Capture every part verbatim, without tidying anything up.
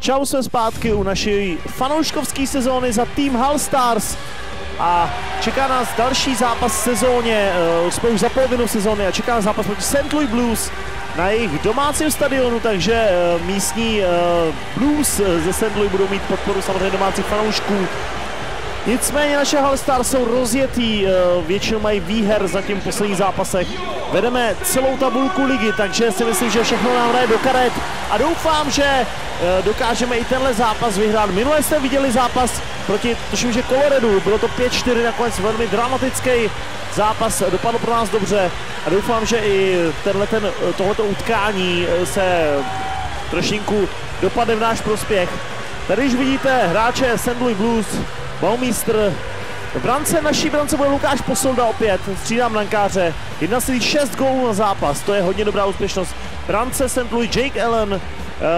Čau, jsme zpátky u naší fanouškovské sezóny za tým Hull Stars a čeká nás další zápas v sezóně, uh, jsme už za polovinu sezóny a čeká nás zápas proti Saint Louis Blues na jejich domácím stadionu, takže uh, místní uh, Blues ze Saint Louis budou mít podporu samozřejmě domácích fanoušků. Nicméně naše Hull Stars jsou rozjetý, většinou mají výher za tím posledních zápasech. Vedeme celou tabulku ligy, takže si myslím, že všechno nám hraje do karet a doufám, že dokážeme i tenhle zápas vyhrát. Minule jste viděli zápas proti, tuším, že Coloradu, bylo to pět čtyři, nakonec velmi dramatický zápas, dopadlo pro nás dobře a doufám, že i tenhle, ten, tohleto utkání se trošinku dopadne v náš prospěch. Tady už vidíte hráče Saint Louis Blues, Baumeister. V brance, naší brance bude Lukáš Posolda opět, střídám brankáře. jedna celá šest gólů na zápas, to je hodně dobrá úspěšnost. Brance Saint Louis Jake Allen uh,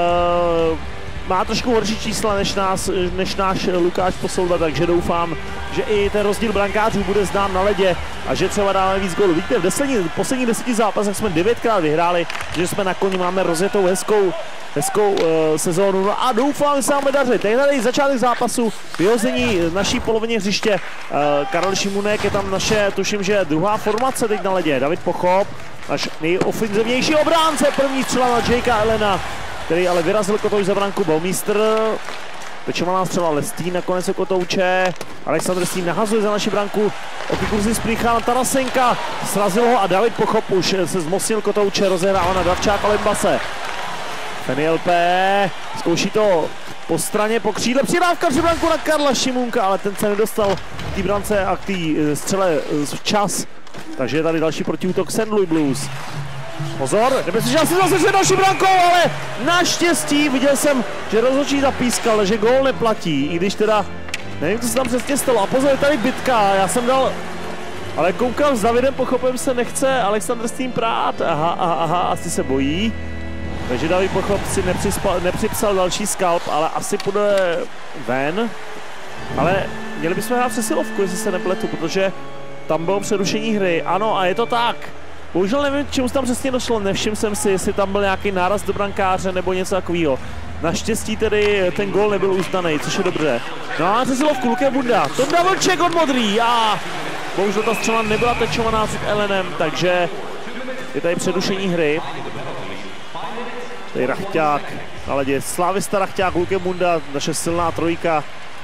má trošku horší čísla než, nás, než náš Lukáš Posolda, takže doufám, že i ten rozdíl brankářů bude znám na ledě a že třeba dáme víc gólů. Víte, v deseti, posledních deseti zápasech jsme devětkrát vyhráli, že jsme na koni, máme rozjetou hezkou hezkou uh, sezónu, no a doufám, že se nám bude dařit. Teď tady začátek zápasu, vyhození naší polovině hřiště, uh, Karel Šimunek, je tam naše, tuším, že druhá formace teď na ledě, David Pochop, náš nejofenzivnější obránce, první střela na Jakea Allena, který ale vyrazil kotouč za branku. Baumeister, pečovaná střela, Lestín nakonec kotouče, Alexander Stín nahazuje za naši branku, Okikurzy spíchá na Tarasenka, srazil ho a David Pochop už se zmocnil kotouče, rozehrává na Davčáka Lembase. F N L P zkouší to po straně, po křídle, přidávka přibranku na Karla Šimunka, ale ten se nedostal k té brance a k té střele včas. Takže je tady další protiútok Saint Louis Blues. Pozor, nebezpečná si zase před další brankou, ale naštěstí viděl jsem, že rozhodčí zapískal, že gól neplatí, i když teda nevím, co se tam přesně stalo. A pozor, je tady bitka, já jsem dal, ale koukám, s Davidem Pochopem se nechce Alexander Steen prát, aha, aha, aha, asi se bojí. Takže David Pochop si nepřipsal další skalp, ale asi půjde ven. Ale měli bychom hrát přesilovku, jestli se nepletu, protože tam bylo přerušení hry. Ano, a je to tak. Bohužel nevím, čemu tam přesně došlo, nevšiml jsem si, jestli tam byl nějaký náraz do brankáře nebo něco takového. Naštěstí tedy ten gól nebyl uznaný, což je dobře. No a přesilovku Luke Bunda, to double od modrý a bohužel ta střela nebyla tečovaná před Allenem, takže je tady přerušení hry. Tady Rachťák na ledě, Slávista Rachťák, Luke Bunda, naše silná trojka.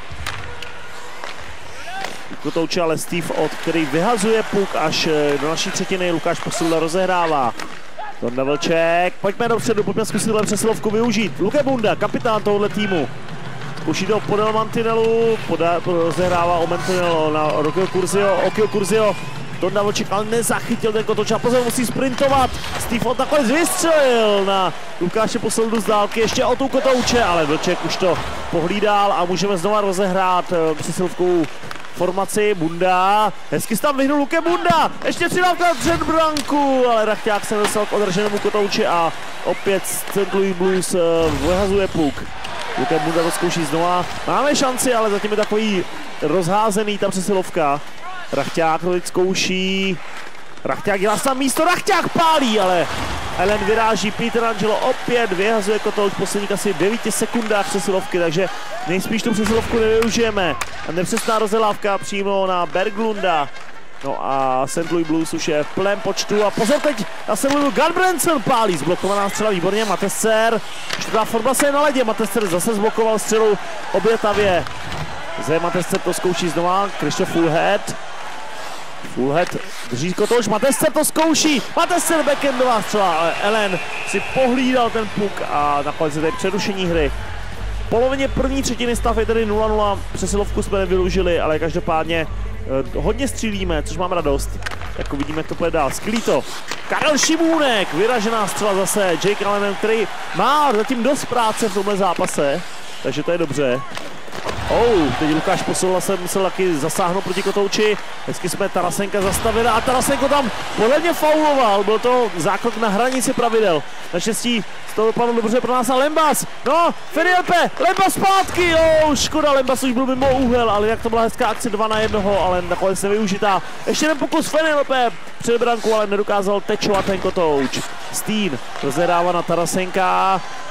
Kotouče ale Steve Ott, který vyhazuje puk až do naší třetiny, Lukáš Posolda rozehrává. Tonda Vlček, pojďme dopředu, pojďme zkusit přesilovku využít. Luke Bunda, kapitán tohoto týmu. Zkouší to podél mantinelu, poda, rozehrává o mantinelu na Okio Kurzio, Okio Kurzio. Tonda Vlček ale nezachytil ten kotouč a pozor, musí sprintovat. Steve Ott nakonec vystřelil na Lukáše Posoldu z dálky, ještě o tu kotouče, ale Vlček už to pohlídal a můžeme znova rozehrát přesilovkou formaci. Bunda, hezky se tam vyhnul Luke Bunda, ještě přidávka před branku, ale Rachťák se dostal k održenému kotouči a opět Saint Louis Blues vyhazuje puk. Luke Bunda to zkouší znova, máme šanci, ale zatím je takový rozházený ta přesilovka. Rachťák to teď zkouší, Rachťák dělá sám místo, Rachťák pálí, ale Allen vyráží, Peter Angelo opět vyhazuje kotouč v posledních asi devíti sekundách přesilovky, takže nejspíš tu přesilovku nevyužijeme. A nepřesná rozdělávka přímo na Berglunda. No a Saint Louis Blues už je v plném počtu a pozor teď na Saint Louis Gudbranson pálí, zblokovaná střela výborně, Matesser, čtvrtá formace je na ledě, Matesser zase zblokoval střelu obětavě. Zde Matesser to zkouší znova, Christoph Fullhead. Fullhead drží kotouč, Matesser to zkouší, Matesser backendová střela, ale Allen si pohlídal ten puk a nakonec je tady přerušení hry. V polovině první třetiny stav je tedy nula nula, přesilovku jsme nevyužili, ale každopádně eh, hodně střílíme, což mám radost. Tak uvidíme, jak to půjde dál. Skvělý to. Karel Šimunek, vyražená střela zase, Jake Allen, který má zatím dost práce v tomhle zápase, takže to je dobře. Oh, teď Lukáš Posolda se musel taky zasáhnout proti kotouči. Hezky jsme Tarasenka zastavili a Tarasenko tam podle mě fauloval. Byl to zákrok na hranici pravidel. Naštěstí z toho dopadlo dobře pro nás a Lembas. No, F N L P, Lembas zpátky. Oh, škoda, Lembas už byl mimo úhel, ale jak to byla hezká akce dva na jednoho, ale nakonec nevyužitá. Ještě jeden pokus F N L P před branku, ale nedokázal tečovat ten kotouč. Steen rozehrává na Tarasenka.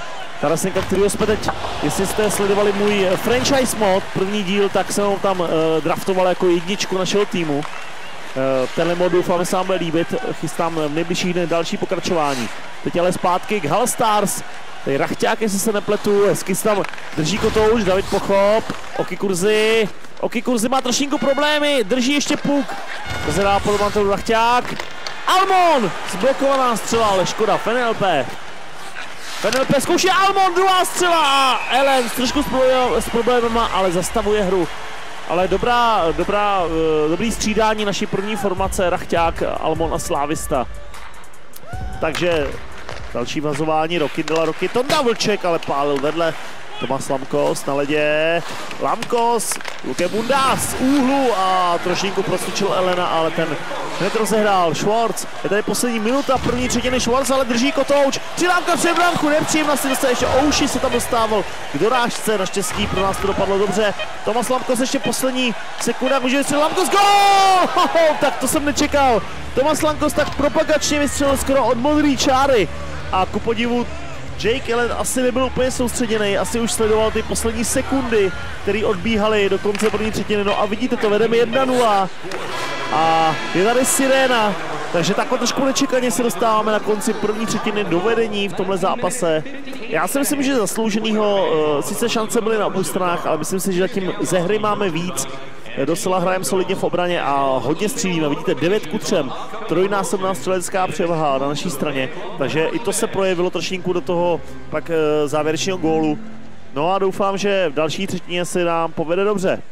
Tarasenka, kterýho jsme teď, jestli jste sledovali můj franchise mod, první díl, tak jsem ho tam uh, draftoval jako jedničku našeho týmu. Uh, tenhle mod doufám, se vám bude líbit, chystám v nejbližších dnech další pokračování. Teď ale zpátky k Hull Stars. Tady Rachťák, jestli se nepletu, hezky se tam drží kotouč, David Pochop, Oki Kurzy. Oki Kurzy má trošinku problémy, drží ještě puk. Rozhrává pod mantelou Rachťák. Almon! Zblokovaná střela, ale škoda, F N L P. F N L P zkouší Almon, druhá střela a Ellen trošku s problémama, ale zastavuje hru. Ale dobrá, dobrá, dobrý střídání naší první formace, Rachťák, Almon a Slávista. Takže další vazování, Roky dala Roky, Tonda Vlček, ale pálil vedle. Tomas Lamkos na ledě, Lamkos, Luke Bunda z úhlu a trošinku proskočil Elena, ale ten hned rozehrál. Schwartz, je tady poslední minuta první třetiny, Schwartz ale drží kotouč, přidávka před branku, nepříjemná si dostane, ještě Ouši se tam dostával k dorážce, naštěstí pro nás to dopadlo dobře. Tomas Lamkos ještě poslední sekunda, může vystřelit Lamkos, gól! Tak to jsem nečekal. Tomas Lamkos tak propagačně vystřelil skoro od modré čáry a ku podivu Jake Allen asi nebyl úplně soustředěný, asi už sledoval ty poslední sekundy, které odbíhaly do konce první třetiny. No a vidíte to, vedeme jedna nula a je tady siréna, takže takhle trošku nečekaně se dostáváme na konci první třetiny do vedení v tomhle zápase. Já si myslím, že zaslouženýho, sice šance byly na obou stranách, ale myslím si, že zatím ze hry máme víc. Docela hrajeme solidně v obraně a hodně střílíme. Vidíte, devět ku třem, trojnásobná střelecká převaha na naší straně, takže i to se projevilo trošinku do toho pak závěrečného gólu. No a doufám, že v další třetině se nám povede dobře.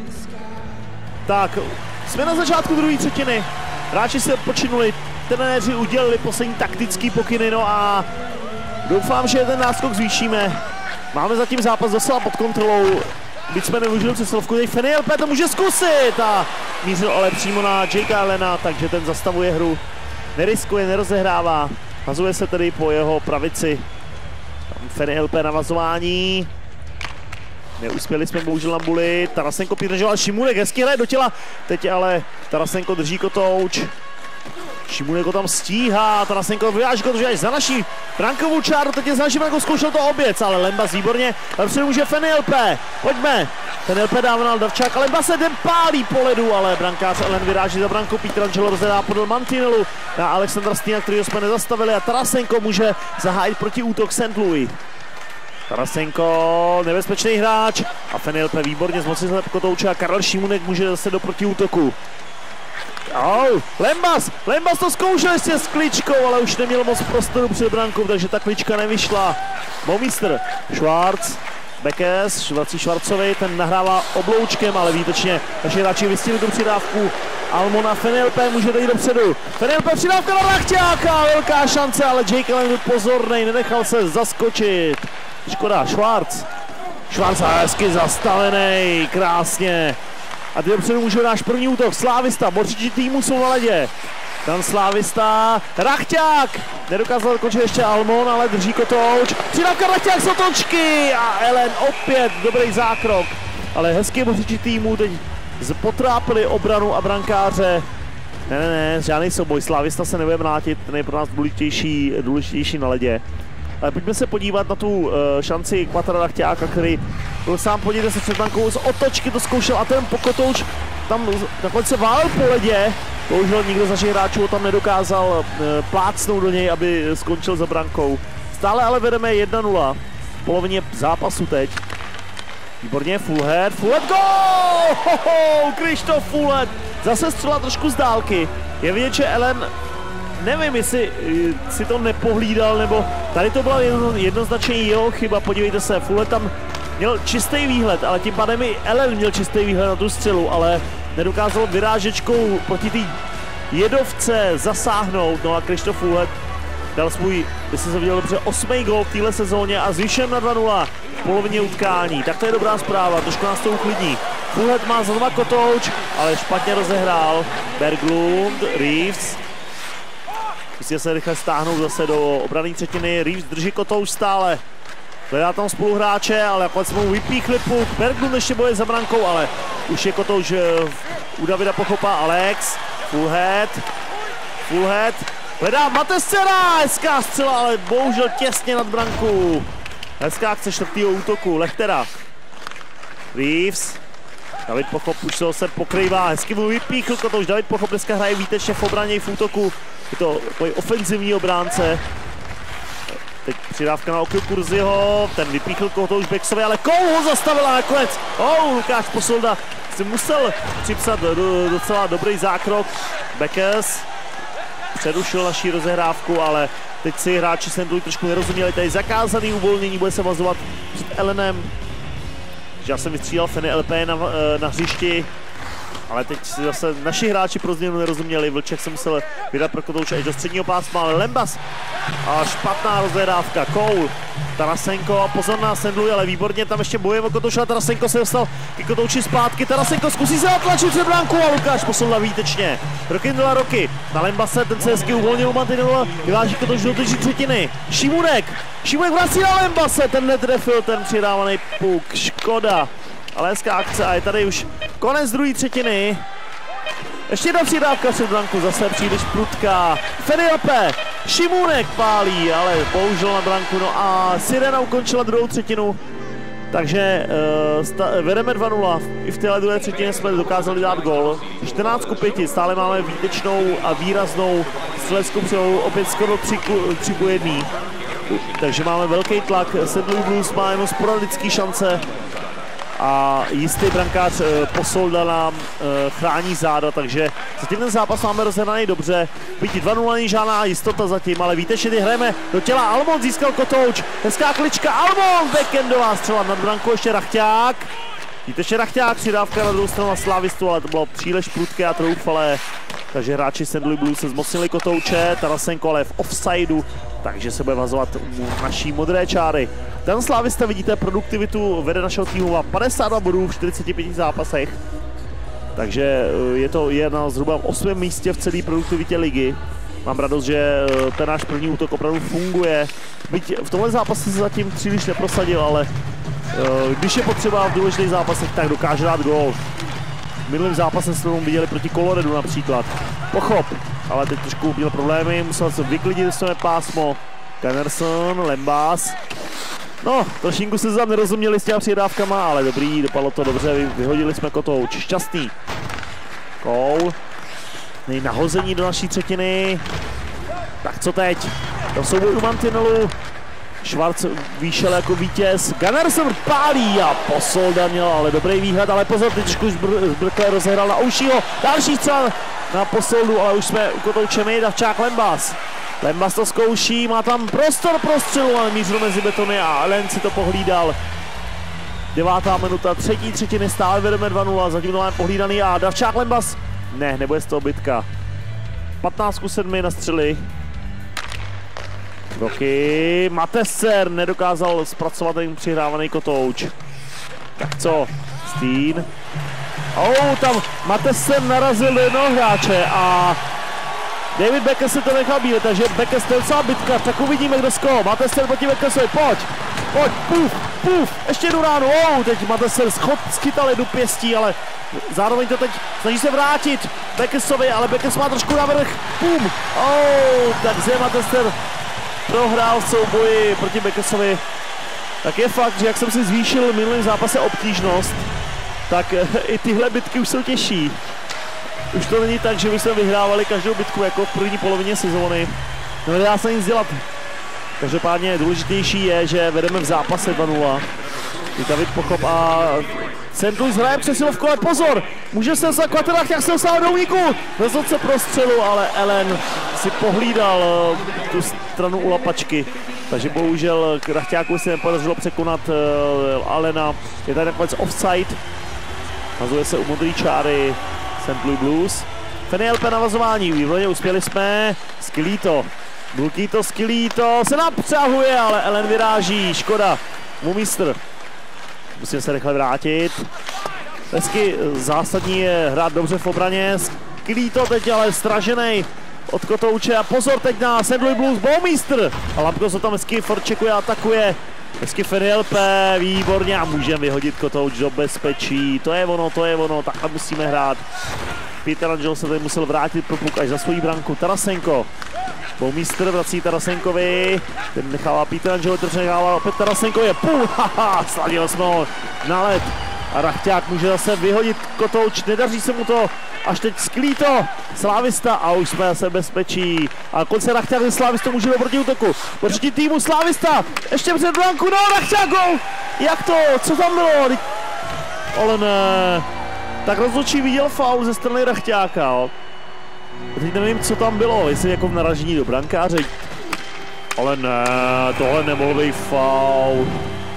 Tak, jsme na začátku druhé třetiny. Hráči se odpočinuli, trenéři udělali poslední taktický pokyny, no a doufám, že ten náskok zvýšíme. Máme zatím zápas docela pod kontrolou. Byť jsme nevyužili přesilovku, teď F N L P to může zkusit a mířil ale přímo na Jakea Allena, takže ten zastavuje hru, neriskuje, nerozehrává, hazuje se tedy po jeho pravici. F N L P navazování, neuspěli jsme bohužel na buli, Tarasenko přidržoval Šimunek, hezky hraje do těla, teď ale Tarasenko drží kotouč. Šimunek ho tam stíhá, Tarasenko vyváží kotouč až za naší brankovou čáru, teď je za naší brankou, zkoušel to oběc, ale Lembas výborně, ale předu může F N L P, pojďme, F N L P dává na Davčák, a Lembas se den pálí po ledu, ale brankář Ellen vyráží za brankou, Pietrangelo rozhledá podle mantinelu na Alexandra Stina, kterýho jsme nezastavili a Tarasenko může zahájit protiútok Saint Louis. Tarasenko, nebezpečný hráč a F N L P výborně zmocnil se kotouče a Karel Šimunek může zase do protiútoku. Oh, Lembas, Lembas to zkoušel ještě s kličkou, ale už neměl moc prostoru před brankou, takže ta klička nevyšla. Boumeister, Schwartz, Bekes, vrací Schwartzovi, ten nahrává obloučkem, ale výtečně naši hráči vystihli tu přidávku. Almon a F N L P může dojít dopředu. F N L P přidávka na Rachťáka, velká šance, ale Jake Allen byl pozornej, nenechal se zaskočit. Škoda, Schwartz, Schwartz hezky zastavený, krásně. A teď dopředu může náš první útok, Slávista, borčiči týmu jsou na ledě. Tam Slávista, Rachťák, nedokázal dokončit ještě Almon, ale drží kotouč. Přidávka Rachťák z otočky a Ellen opět dobrý zákrok. Ale hezky borčiči týmu teď potrápili obranu a brankáře. Ne, ne, ne, žádný souboj, Slávista se nebude mlátit, ten je pro nás důležitější, důležitější na ledě. Ale pojďme se podívat na tu uh, šanci Kvatrada Rachťáka, který byl sám, podívejte se před bankou, z otočky to zkoušel a ten Pokotouč tam nakonec se válel po ledě. Bohužel nikdo z našich hráčů ho tam nedokázal uh, plácnout do něj, aby skončil za brankou. Stále ale vedeme jedna nula v polovině zápasu teď. Výborně, Fullhead, Fullhead, gól! Krištof Fullhead, zase střela trošku z dálky. Je vidět, že Ellen, nevím, jestli si to nepohlídal, nebo tady to byla jedno, jednoznačně jeho chyba. Podívejte se, Fullhead tam měl čistý výhled, ale tím pádem i Ellen měl čistý výhled na tu střelu, ale nedokázal vyrážečkou proti té jedovce zasáhnout. No a Krištof Fullhead dal svůj, jestli se viděl dobře, osmý gól v téhle sezóně a zvýšen na dva nula v polovině utkání. Tak to je dobrá zpráva, trošku nás to uklidní. Fullhead má znova kotouč, ale špatně rozehrál. Berglund, Reeves. Musí se rychle stáhnout zase do obranné třetiny. Reeves drží kotouč stále. Hledá tam spoluhráče, ale nakonec mu vypíchli puk. Berglund ještě boje za brankou, ale už je kotouč u Davida Pochopa. Alex, Fullhead, Fullhead. Hledá Matescera, hezká střela, ale bohužel těsně nad brankou. Hezká akce čtvrtýho útoku, Lechtera. Reeves. David Pochop už se se pokrývá, hezky mu vypíchl Kotouč. David Pochop dneska hraje výtečně v obraně i v útoku. Je to takový ofenzivní obránce. Teď přidávka na okil Kurziho, ten vypíchl Kotouč Beksovi, ale Kou ho zastavila nakonec. Oh, Lukáš Posolda si musel připsat do, docela dobrý zákrok. Beckers přerušil naší rozehrávku, ale teď si hráči Saint-Louis trošku nerozuměli. Tady zakázaný uvolnění, bude se vazovat před Elenem. Já jsem vystřídal Feny L P na, na hřišti, ale teď si zase naši hráči pro změnu nerozuměli. Vlček se musel vydat pro Kotouče až do středního pásma, ale Lembas a špatná rozehrávka. Koul, Tarasenko a pozor na Saint-Louis, ale výborně tam ještě bojuje o Kotouče, ale Tarasenko se dostal k Kotouči zpátky. Tarasenko zkusí se otlačit před branku a Lukáš Posolda výtečně. Rokindla Roky na Lembase, ten se hezky uvolnil u mantinelu, vyváží Kotouč do třetí třetiny. Šimunek, Šimunek vrací na Lembase, ten netrefil ten přidávaný puk, škoda. Ale hezká akce a je tady už konec druhé třetiny. Ještě jedna přidávka před branku, zase příliš prudká. Fenilpe, Šimunek pálí, ale bohužel na branku. No a Sirena ukončila druhou třetinu. Takže uh, vedeme dva nula. I v téhle druhé třetině jsme dokázali dát gól. čtrnáct ku pěti, stále máme výtečnou a výraznou střeleckou převahu, opět skoro tři ku jedné. Takže máme velký tlak. Saint-Louis Blues má jenom sporadické šance. A jistý brankář Posolda nám e, chrání záda, takže zatím ten zápas máme rozhraný dobře. Byť dva nula není žádná jistota zatím, ale víte, že hrajeme do těla. Almond získal Kotouč, hezká klička, Almond, backendová střela nad brankou, ještě Rachťák. Víte, že Rachťák, přidávka na druhou stranu na Slavistu, ale to bylo příliš prudké a troufalé. Takže hráči Saint-Louis Blues se zmocnili Kotouče, Tarasenko ale v offsideu, takže se bude vazovat u naší modré čáry. Ten Slávista, vidíte, produktivitu vede našeho týmu, má padesát dva bodů v čtyřiceti pěti zápasech. Takže je to je na zhruba osmém místě v celé produktivitě ligy. Mám radost, že ten náš první útok opravdu funguje. Byť v tomhle zápase se zatím příliš neprosadil, ale když je potřeba v důležitých zápasech, tak dokáže dát gól. V minulém zápase jsme viděli proti Coloredu například. Pochop, ale teď trošku měl problémy, musel se vyklidit své pásmo. Gunnarsson, Lembas. No, trošinku se tam nerozuměli s těma přidávkama, ale dobrý, dopadlo to dobře, vyhodili jsme Kotouč. Šťastný. Koul. Nahození do naší třetiny. Tak co teď? To souboj u mantinelu. Schwarz vyšel jako vítěz. Gunnarsson pálí a Posolda měl ale dobrý výhled, ale pozor, teď trošku zbrkle rozehrál na Oušího. Další střel na Posoldu, ale už jsme u Kotouče my, Davčák Lembas. Lembas to zkouší, má tam prostor pro střelu, ale mířil mezi betony a Elen si to pohlídal. Devátá minuta, třetí třetiny, stále vedeme dva nula, zatím to máme pohlídaný a Davčák Lembas. Ne, nebude z toho bitka. patnáct ku sedmi na střely. Roky, Matesser nedokázal zpracovat ten přihrávaný Kotouč. Tak co? Steen. Oh, tam Matesser narazil do jednoho hráče a David Beckers se to nechal být, takže Beckers to je docela bitka, tak uvidíme, kdo z koho. Matesser proti Beckersovi, pojď, pojď, puf, puf, ještě jednu ránu, oh, teď Matesser schod, schytal jednu pěstí, ale zároveň to teď snaží se vrátit Beckersovi, ale Beckers má trošku navrch, pum, oh, takže Matesser prohrál v souboji proti Beckersovi. Tak je fakt, že jak jsem si zvýšil v minulém zápase obtížnost, tak i tyhle bitky už jsou těžší. Už to není tak, že bychom vyhrávali každou bitku jako v první polovině sezóny. No, nedá se nic dělat. Každopádně důležitější je, že vedeme v zápase dva nula. David Pochop a Saint-Louis hraje přesilovku, ale pozor! Může se dostat Kvaterách, jak se dostal do úniku! Vezl se pro střelu, ale Ellen si pohlídal tu stranu u lapačky. Takže bohužel Krachťáku se nepodařilo překonat Allena. Je tady nakonec offside. Nazuje se u modré čáry Saint-Louis Blues. Feny L P navazování, výborně uspěli jsme. Skilito, Bulkito, Skilito se napřahuje, ale Ellen vyráží, škoda. Mumistr. Musím se rychle vrátit. Hezky zásadní je hrát dobře v obraně. Skilito teď ale stražený od Kotouče a pozor teď na Saint-Louis Blues, Baumeister. A Lapko se tam hezky forčekuje a atakuje. Hezky Feny L P, výborně a můžeme vyhodit Kotouč do bezpečí. To je ono, to je ono, takhle musíme hrát. Peter Angel se tady musel vrátit pro puk až za svoji branku. Tarasenko. Boumístr vrací Tarasenkovi, ten nechává Pietrangelo, ten nechává opět Tarasenkovi, půl, haha, sladil jsme ho na led. A Rachťák může zase vyhodit kotouč, nedaří se mu to, až teď Sklíto, Slávista a už jsme zase bezpečí. A konce Rachťák ze Slávisto může do protiútoku. Proti týmu Slávista, ještě před branku, no Rachťák gol! Jak to, co tam bylo? Ale ne, tak rozhodčí viděl faul ze strany Rachťáka, jo. Teď nevím, co tam bylo, jestli jako v naražení do brankáře. Ale ne, tohle nemohl být faul.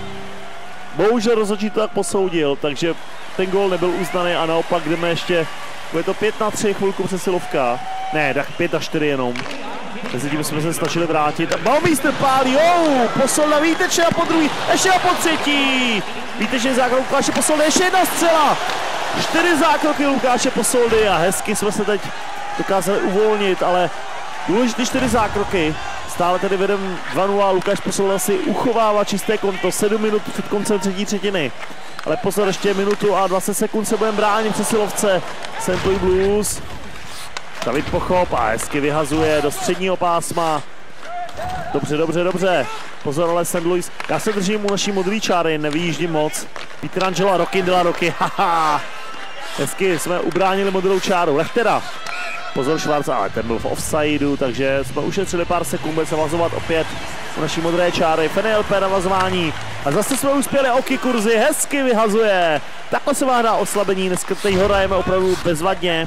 Bohužel rozhodčí to tak posoudil, takže ten gól nebyl uznaný a naopak jdeme ještě, bude to pět na tři, chvilku přesilovka. Ne, tak pět na čtyři jenom. Mezi tím jsme se snažili vrátit. Baumeister pálí, oh, Posolda výtečně a po druhý, ještě a po třetí. Výtečně zákrok Lukáše Posoldy, ještě jedna střela. Čtyři zákroky Lukáše Posoldy a hezky jsme se teď dokázali uvolnit, ale důležité čtyři zákroky. Stále tedy vedem dva nula, Lukáš Posolda si uchovává čisté konto, sedm minut před koncem třetí třetiny. Ale pozor, ještě minutu a dvacet sekund se budeme bránit přesilovce Saint Louis Blues. David Pochop a hezky vyhazuje do středního pásma. Dobře, dobře, dobře. Pozor, ale Saint Louis, já se držím u naší modrý čáry, nevyjíždím moc. Pietrangelo a Rocky de la Rocky, haha. Hezky jsme ubránili modrou čáru, Lechtera. Pozor Švarc, ale ten byl v offsideu, takže jsme ušetřili pár sekund, bude se vazovat opět u naší modré čáry. Fenelpe na vazování. A zase jsme uspěli, Oki Kurzy hezky vyhazuje. Takhle se má hrát oslabení, dneska teď ho hrajeme opravdu bezvadně.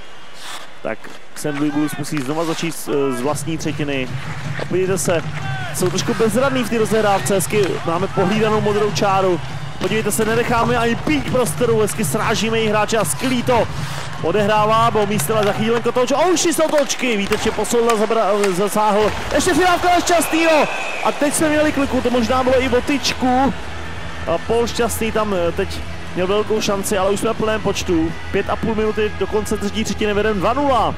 Tak Saint Louis Blues musí znova začít z vlastní třetiny. A podívejte se, jsou trošku bezradný v té rozehrávce, hezky máme pohlídanou modrou čáru. Podívejte se, nenecháme ani pík prostoru, hezky srážíme jí hráče a Sklíto odehrává, Boumístr za chvíli kotouč, a už jsou točky, Výtečně Posolda zasáhl, ještě přidávka na Šťastnýho a teď jsme měli kliku, to možná bylo i o tyčku. A Paul Šťastný tam teď měl velkou šanci, ale už jsme v plném počtu, pět a půl minuty do konce třetí třetiny vedem dva nula.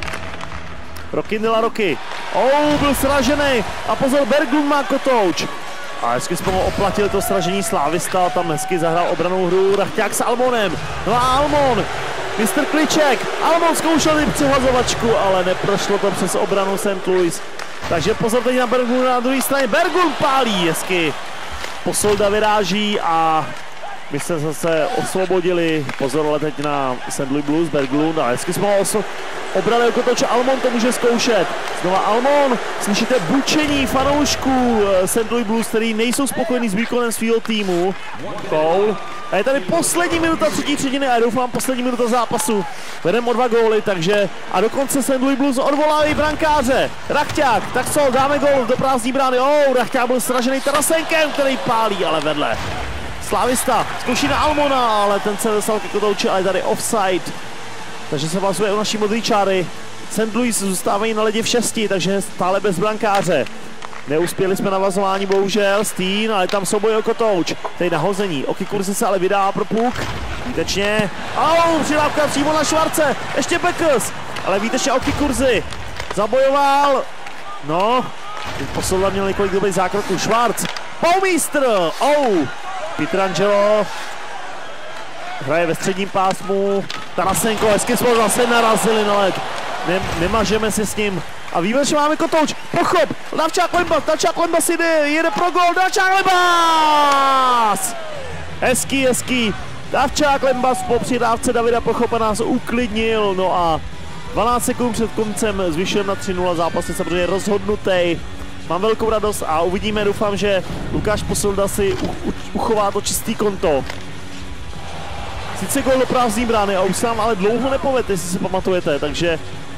Rocky de la Rocky, oh, byl sražený a pozor, Berglund má kotouč. A hezky jsme ho oplatili to sražení Slávista, tam hezky zahrál obranou hru Rachťák s Almonem. No a Almon, mistr Kliček, Almon zkoušel i přihlazovačku, ale neprošlo to přes obranu Saint Louis. Takže pozor teď na Berglund na druhé straně, Berglund pálí hezky. Posolda vyráží a my se zase osvobodili, pozor ale teď na Saint Louis Blues, Berglund a hezky jsme ho osvobodili. Obrali kotoče, Almon to může zkoušet. Znova Almon, slyšíte bučení fanoušků Saint Louis Blues, který nejsou spokojení s výkonem svého týmu. Goal. A je tady poslední minuta třetí třetiny a doufám poslední minuta zápasu. Vedeme o dva góly, takže a dokonce Saint Louis Blues odvolávají brankáře. Rachťák, tak co, dáme gól do prázdní brány. Oh, Rachťák byl sražený Tarasenkem, který pálí, ale vedle. Slávista zkouší na Almona, ale ten se dostal ke kotouči, ale tady offside. Takže se vazuje u naší modré čáry. Saint Louis zůstávají na ledě v šesti, takže stále bez brankáře. Neuspěli jsme na vazování, bohužel, Steen, ale tam souboj o kotouč. Tady nahození, Oki Kurzy se ale vydává pro puk. Výtečně, au, přidávka přímo na Švarce, ještě Beckers, ale výtečně Oki Kurzy. Zabojoval, no, Posolda měl několik dobrých zákroků, Švarc, Boumístr, oh, Pietrangelo. Hraje ve středním pásmu, Tarasenko, hezky jsme zase narazili na led. Ne, nemažeme si s ním. A víme, že máme kotouč. Pochop, Davčák Lembas, Davčák Lembas jde, jede pro gol, Davčák Lembas! Hezký, hezký. Davčák Lembas po přidávce Davida Pochopa nás uklidnil. No a dvanáct sekund před koncem zvyšujeme na tři nula, zápas je samozřejmě rozhodnutý. Mám velkou radost a uvidíme, doufám, že Lukáš Posolda si u, u, uchová to čistý konto. Sice gól do prázdní brány a už se nám ale dlouho nepovede, jestli si pamatujete, takže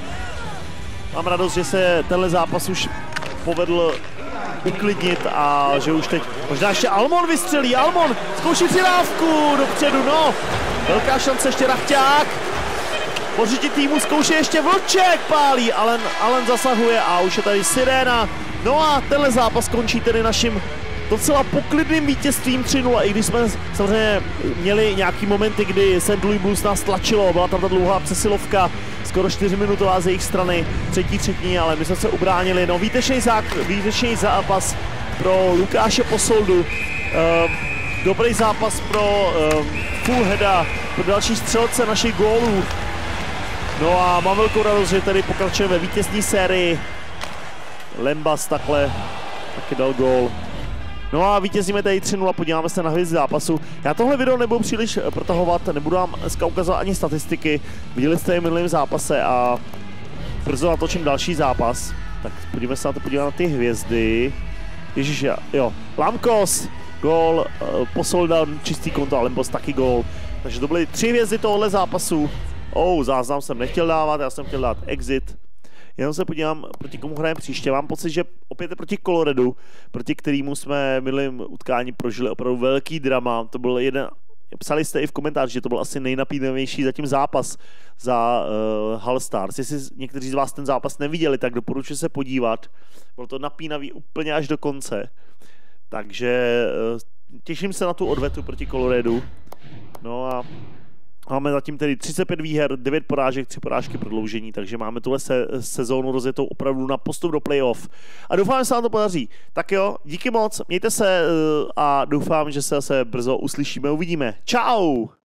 mám radost, že se tenhle zápas už povedl uklidnit a že už teď možná ještě Almon vystřelí, Almon zkouší přidávku dopředu, no, velká šance ještě Rachťák, pořití týmu zkouší ještě Vlček, pálí, Allen, Allen zasahuje a už je tady siréna, no a tenhle zápas končí tedy naším docela poklidným vítězstvím tři nula, i když jsme samozřejmě měli nějaký momenty, kdy Saint Louis Blues nás tlačilo, byla tam ta dlouhá přesilovka, skoro čtyřminutová z jejich strany, třetí třetí, ale my jsme se ubránili. No, výtečný, zák- výtečný zápas pro Lukáše Posoldu, uh, dobrý zápas pro uh, Fullheada, pro další střelce našich gólů. No a mám velkou radost, že tady pokračujeme ve vítězní sérii. Lembas takhle taky dal gól. No a vítězíme tady tři nula, podíváme se na hvězdy zápasu. Já tohle video nebudu příliš protahovat, nebudu vám dneska ukazovat ani statistiky. Viděli jste je v minulém zápase a brzo natočím další zápas. Tak podívejme se na to, podíváme na ty hvězdy. Ježíš, jo, Lamkos, gól, Posoldan, čistý konto a Lembos taky gól. Takže to byly tři hvězdy tohohle zápasu. Oh, záznam jsem nechtěl dávat, já jsem chtěl dát exit. Jenom se podívám, proti komu hrajeme příště. Mám pocit, že opět je proti Coloredu, proti kterému jsme v minulém utkání prožili opravdu velký drama. To byl jeden, psali jste i v komentáři, že to byl asi nejnapínavější zatím zápas za uh, Hull Stars. Jestli někteří z vás ten zápas neviděli, tak doporučuji se podívat. Bylo to napínavý úplně až do konce. Takže uh, těším se na tu odvetu proti Coloredu. No a máme zatím tedy třicet pět výher, devět porážek, tři porážky prodloužení, takže máme tuhle se, sezónu rozjetou opravdu na postup do playoff. A doufám, že se vám to podaří. Tak jo, díky moc, mějte se a doufám, že se zase brzo uslyšíme, uvidíme. Čau!